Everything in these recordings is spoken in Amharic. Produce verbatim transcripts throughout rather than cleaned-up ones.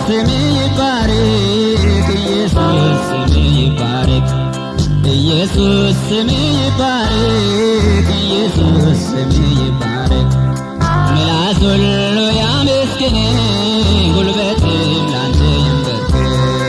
ስም ይባረክ ኢየሱስ ስም ይባረክ ኢየሱስ ስም ይባረክ ኢየሱስ ስም ይባረክ ምላስ ሁሉ ያመስግን ጉልበትም ላንተ ይንበርከክ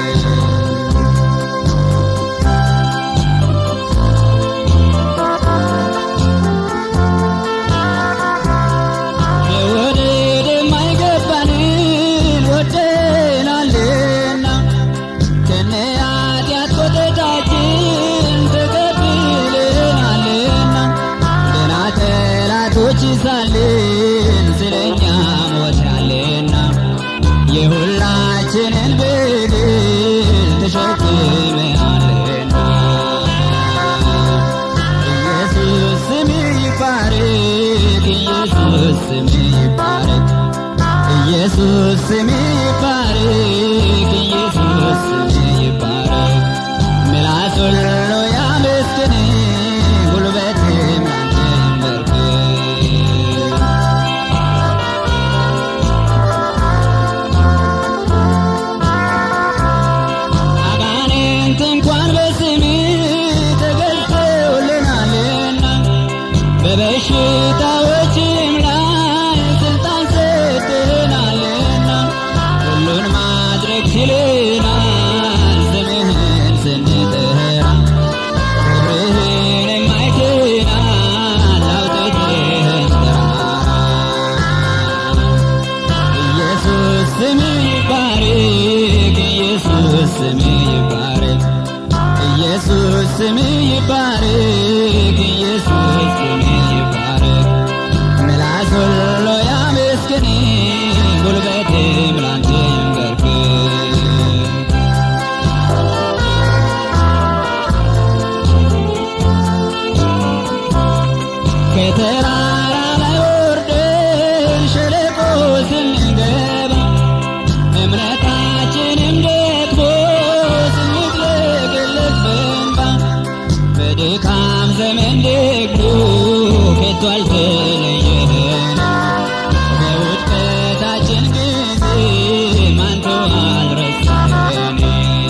ሳለን ስለኛ ሞታለና የሁላችንን በደል ተሸክመሃልና ኢየሱስ ስም ይባረክ ኢየሱስ ስም ይባረክ ኢየሱስ ስም ይባረክ ኢየሱስ ስም ይባረክ ምላስ ሁሉ ያመስግን ጉልበትም በበሽታዎችም ላይ ስልጣን ሰጥተናልና ሁሉን ማድረግ ችለናል ስምህን ስንጠራ ክብርህንም አይተናል አውጥተህን ተራራ ኢየሱስ ስም ይባረክ ኢየሱስ ስም ይባረክ ኢየሱስ ስም ይባረክ ኢየሱስ ስም ይባረክ ምላስ ሁሉ ያመስግን ጉልበትም ላንተ ይንበርከክ ከተራራ ላይ ወርደን ሸለቆ ስንገባ እምነታችንም ደግሞ ስንጥለቅለቅ በእንባ በድካም ዘመን ደግሞ ከቶ አልተለየህንም በውድቀታችን ጊዜ አንተ አልረሳህንም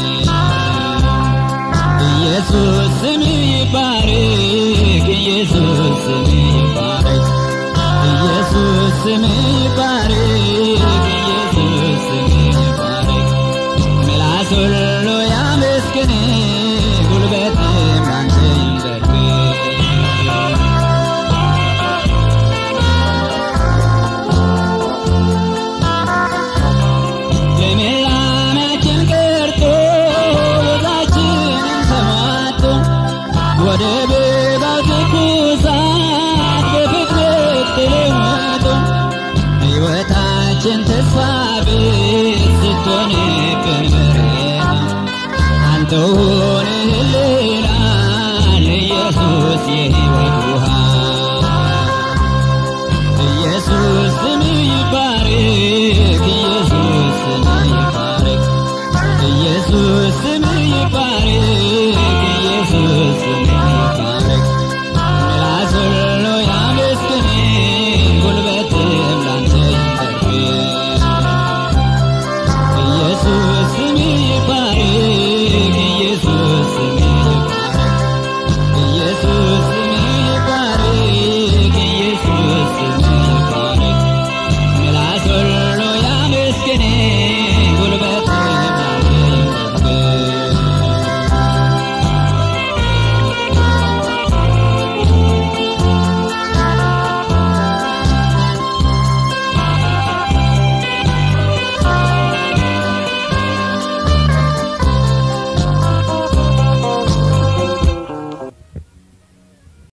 ኢየሱስ ስም ይባረክ ኢየሱስ ስም ይባረክ ኢየሱስ ስም ይባረክ ኢየሱስ ስም ይባረክ ምላስ ሁሉ